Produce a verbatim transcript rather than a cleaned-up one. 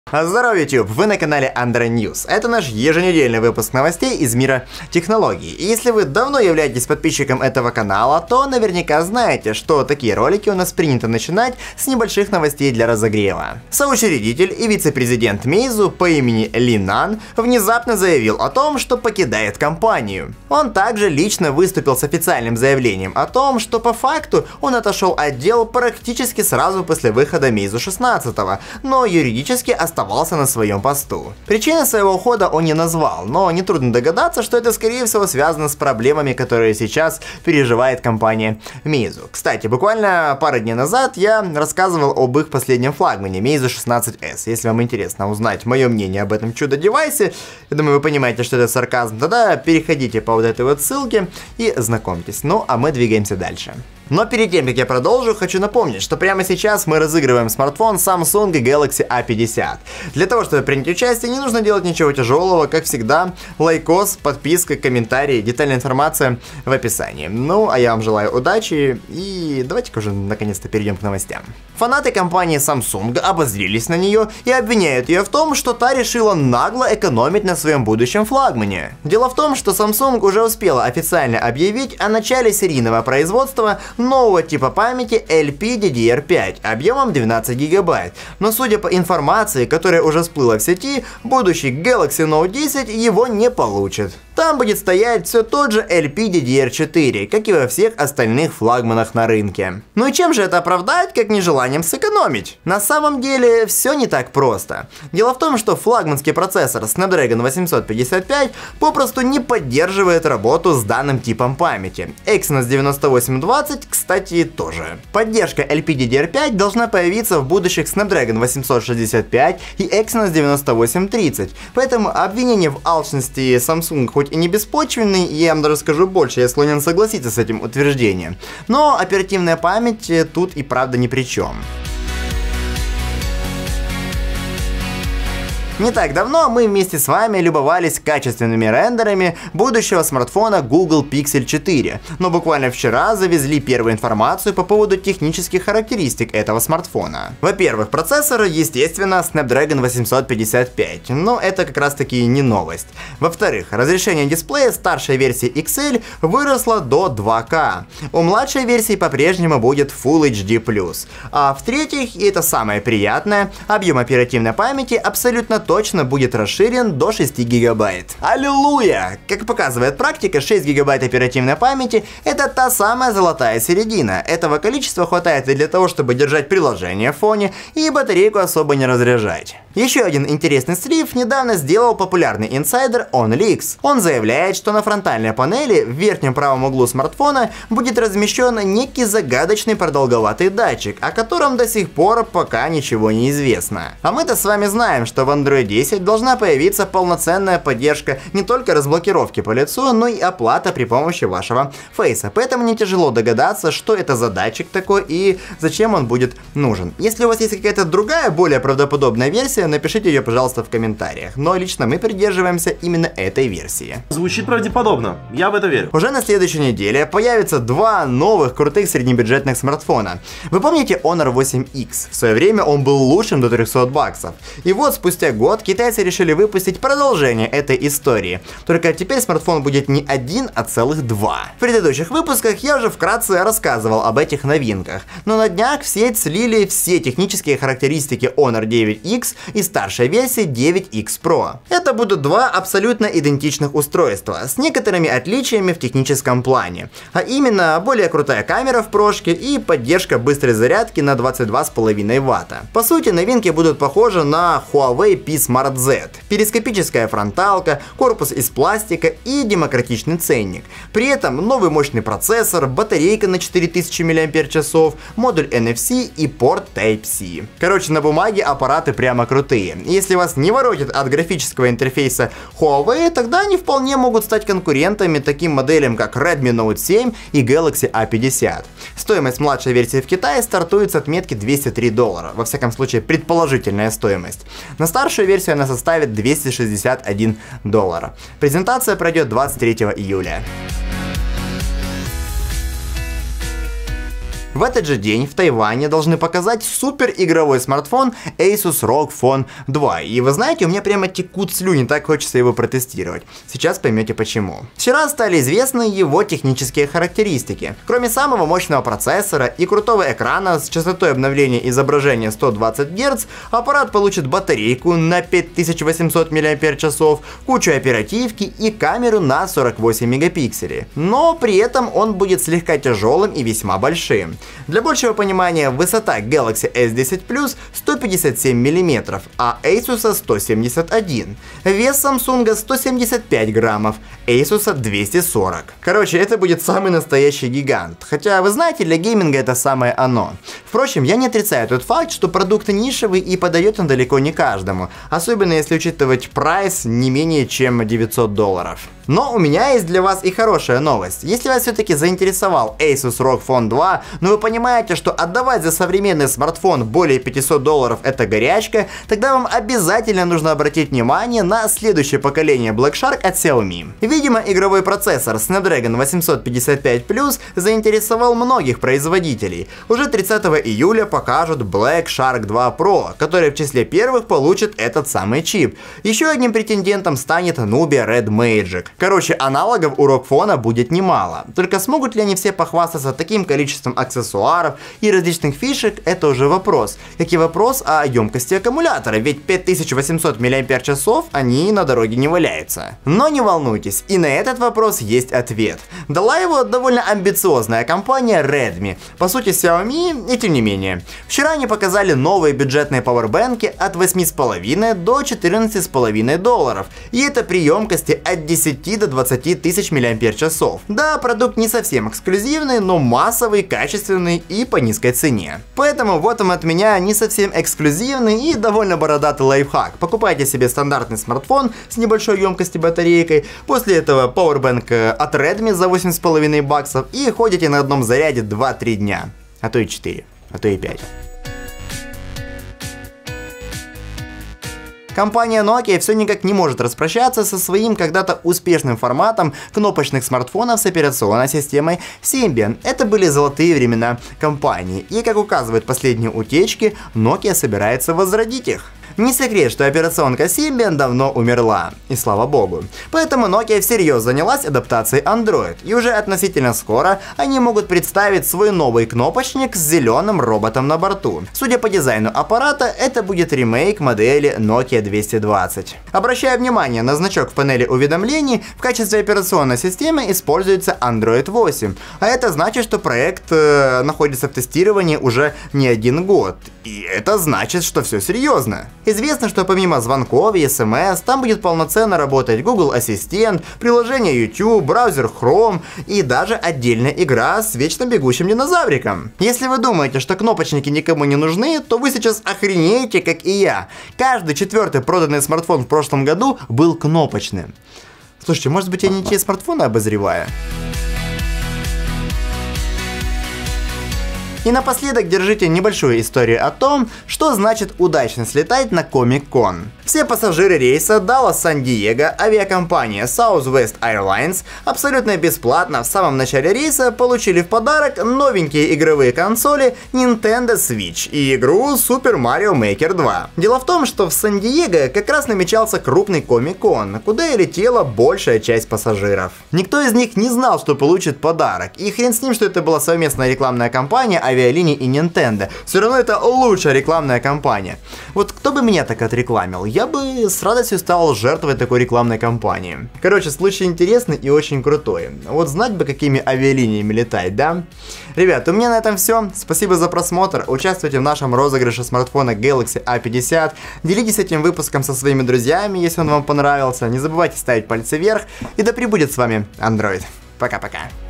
Здорово, YouTube! Вы на канале Android News. Это наш еженедельный выпуск новостей из мира технологий. И если вы давно являетесь подписчиком этого канала, то наверняка знаете, что такие ролики у нас принято начинать с небольших новостей для разогрева. Соучредитель и вице-президент Meizu по имени Ли Нан внезапно заявил о том, что покидает компанию. Он также лично выступил с официальным заявлением о том, что по факту он отошел от дел практически сразу после выхода Meizu шестнадцать, но юридически остался оставался на своем посту. Причины своего ухода он не назвал, но нетрудно догадаться, что это скорее всего связано с проблемами, которые сейчас переживает компания Meizu. Кстати, буквально пару дней назад я рассказывал об их последнем флагмане Meizu шестнадцать эс. Если вам интересно узнать мое мнение об этом чудо-девайсе, я думаю, вы понимаете, что это сарказм, тогда переходите по вот этой вот ссылке и знакомьтесь. Ну, а мы двигаемся дальше. Но перед тем, как я продолжу, хочу напомнить, что прямо сейчас мы разыгрываем смартфон Samsung Galaxy а пятьдесят. Для того, чтобы принять участие, не нужно делать ничего тяжелого, как всегда, лайкос, подписка, комментарий, детальная информация в описании. Ну, а я вам желаю удачи, и давайте-ка уже наконец-то перейдем к новостям. Фанаты компании Samsung обозрелись на нее и обвиняют ее в том, что та решила нагло экономить на своем будущем флагмане. Дело в том, что Samsung уже успела официально объявить о начале серийного производства нового типа памяти эл пи ди ди ар пять объемом двенадцать гигабайт, но судя по информации, которая уже всплыла в сети, будущий Galaxy Note десять его не получит. Там будет стоять все тот же эл пи ди ди ар четыре, как и во всех остальных флагманах на рынке. Ну и чем же это оправдать, как нежеланием сэкономить? На самом деле все не так просто. Дело в том, что флагманский процессор Snapdragon восемьсот пятьдесят пять попросту не поддерживает работу с данным типом памяти. Exynos девяносто восемь двадцать, кстати, тоже. Поддержка эл пи ди ди ар пять должна появиться в будущих Snapdragon восемьсот шестьдесят пять и Exynos девяносто восемь тридцать, поэтому обвинение в алчности Samsung хоть и не беспочвенный, и я вам даже скажу больше, я склонен согласиться с этим утверждением, но оперативная память тут и правда ни при чем. Не так давно мы вместе с вами любовались качественными рендерами будущего смартфона Google Pixel четыре, но буквально вчера завезли первую информацию по поводу технических характеристик этого смартфона. Во-первых, процессор, естественно, Snapdragon восемьсот пятьдесят пять, но это как раз таки не новость. Во-вторых, разрешение дисплея старшей версии икс эл выросло до два ка, у младшей версии по-прежнему будет Full эйч ди плюс, а в-третьих, и это самое приятное, объем оперативной памяти абсолютно точно будет расширен до шести гигабайт. Аллилуйя! Как показывает практика, шесть гигабайт оперативной памяти — это та самая золотая середина. Этого количества хватает и для того, чтобы держать приложение в фоне и батарейку особо не разряжать. Еще один интересный слив недавно сделал популярный инсайдер OnLeaks. Он заявляет, что на фронтальной панели в верхнем правом углу смартфона будет размещен некий загадочный продолговатый датчик, о котором до сих пор пока ничего не известно. А мы-то с вами знаем, что в Android десять должна появиться полноценная поддержка не только разблокировки по лицу, но и оплата при помощи вашего фейса. Поэтому не тяжело догадаться, что это за датчик такой и зачем он будет нужен. Если у вас есть какая-то другая, более правдоподобная версия, напишите ее, пожалуйста, в комментариях. Но лично мы придерживаемся именно этой версии. Звучит правдеподобно, я в это верю. Уже на следующей неделе появится два новых крутых среднебюджетных смартфона. Вы помните Honor восемь икс? В свое время он был лучшим до трёхсот баксов. И вот спустя год китайцы решили выпустить продолжение этой истории. Только теперь смартфон будет не один, а целых два. В предыдущих выпусках я уже вкратце рассказывал об этих новинках, но на днях в сеть слили все технические характеристики Honor девять икс и старшей версии девять икс про. Это будут два абсолютно идентичных устройства, с некоторыми отличиями в техническом плане. А именно, более крутая камера в прошке и поддержка быстрой зарядки на двадцать два с половиной ватта. По сути, новинки будут похожи на Huawei P Smart Z. Перископическая фронталка, корпус из пластика и демократичный ценник. При этом новый мощный процессор, батарейка на четыре тысячи миллиампер-часов, модуль эн эф си и порт Type-C. Короче, на бумаге аппараты прямо крутые. Если вас не воротит от графического интерфейса Huawei, тогда они вполне могут стать конкурентами таким моделям, как Redmi Note семь и Galaxy а пятьдесят. Стоимость младшей версии в Китае стартует с отметки двести три доллара, во всяком случае предположительная стоимость. На старшую версию она составит двести шестьдесят один доллар. Презентация пройдет двадцать третьего июля. В этот же день в Тайване должны показать супер игровой смартфон Asus рог Phone два. И вы знаете, у меня прямо текут слюни, так хочется его протестировать. Сейчас поймете почему. Вчера стали известны его технические характеристики. Кроме самого мощного процессора и крутого экрана с частотой обновления изображения сто двадцать герц, аппарат получит батарейку на пять тысяч восемьсот мАч, кучу оперативки и камеру на сорок восемь мегапикселей. Но при этом он будет слегка тяжелым и весьма большим. Для большего понимания, высота Galaxy эс десять плюс сто пятьдесят семь миллиметров, а Asus сто семьдесят один. Вес Samsung сто семьдесят пять граммов, Asus двести сорок. Короче, это будет самый настоящий гигант. Хотя, вы знаете, для гейминга это самое оно. Впрочем, я не отрицаю тот факт, что продукт нишевый и подает он далеко не каждому. Особенно если учитывать прайс не менее чем девятьсот долларов. Но у меня есть для вас и хорошая новость. Если вас все-таки заинтересовал Asus рог Phone два, но вы понимаете, что отдавать за современный смартфон более пятисот долларов это горячка, тогда вам обязательно нужно обратить внимание на следующее поколение Black Shark от Xiaomi. Видимо, игровой процессор Snapdragon восемьсот пятьдесят пять плюс заинтересовал многих производителей. Уже тридцатого июля покажут Black Shark два Pro, который в числе первых получит этот самый чип. Еще одним претендентом станет Nubia Red Magic. Короче, аналогов у рог Phone будет немало. Только смогут ли они все похвастаться таким количеством аксессуаров и различных фишек, это уже вопрос. Как и вопрос о емкости аккумулятора, ведь пять тысяч восемьсот мАч они на дороге не валяются. Но не волнуйтесь, и на этот вопрос есть ответ. Дала его довольно амбициозная компания Redmi, по сути Xiaomi, и тем не менее. Вчера они показали новые бюджетные пауэрбэнки от восьми с половиной до четырнадцати с половиной долларов, и это при емкости от десяти до двадцати тысяч мАч. Да, продукт не совсем эксклюзивный, но массовый, качественный и по низкой цене. Поэтому вот вам от меня не совсем эксклюзивный и довольно бородатый лайфхак. Покупайте себе стандартный смартфон с небольшой емкостью батарейкой, после этого пауэрбэнк от Redmi за восемь с половиной баксов и ходите на одном заряде два-три дня, а то и четыре, а то и пять. Компания Nokia все никак не может распрощаться со своим когда-то успешным форматом кнопочных смартфонов с операционной системой Symbian. Это были золотые времена компании, и, как указывают последние утечки, Nokia собирается возродить их. Не секрет, что операционка Symbian давно умерла, и слава богу. Поэтому Nokia всерьез занялась адаптацией Android, и уже относительно скоро они могут представить свой новый кнопочник с зеленым роботом на борту. Судя по дизайну аппарата, это будет ремейк модели Nokia двести двадцать. Обращая внимание на значок в панели уведомлений, в качестве операционной системы используется Android восемь, а это значит, что проект э, находится в тестировании уже не один год. И это значит, что все серьезно. Известно, что помимо звонков и смс, там будет полноценно работать Google Ассистент, приложение YouTube, браузер Chrome и даже отдельная игра с вечно бегущим динозавриком. Если вы думаете, что кнопочники никому не нужны, то вы сейчас охренеете, как и я. Каждый четвертый проданный смартфон в прошлом году был кнопочным. Слушайте, может быть, я не те смартфоны обозреваю? И напоследок держите небольшую историю о том, что значит удачно слетать на Comic-Con. Все пассажиры рейса Даллас-Сан-Диего авиакомпания Southwest Airlines абсолютно бесплатно в самом начале рейса получили в подарок новенькие игровые консоли Nintendo Switch и игру Super Mario Maker два. Дело в том, что в Сан-Диего как раз намечался крупный Comic-Con, куда и летела большая часть пассажиров. Никто из них не знал, что получит подарок, и хрен с ним, что это была совместная рекламная кампания авиалиний и Nintendo. Все равно это лучшая рекламная кампания. Вот кто бы меня так отрекламил, я бы с радостью стал жертвой такой рекламной кампании. Короче, случай интересный и очень крутой. Вот знать бы, какими авиалиниями летать, да? Ребят, у меня на этом все. Спасибо за просмотр. Участвуйте в нашем розыгрыше смартфона Galaxy а пятьдесят. Делитесь этим выпуском со своими друзьями, если он вам понравился. Не забывайте ставить пальцы вверх. И да пребудет с вами Android. Пока-пока.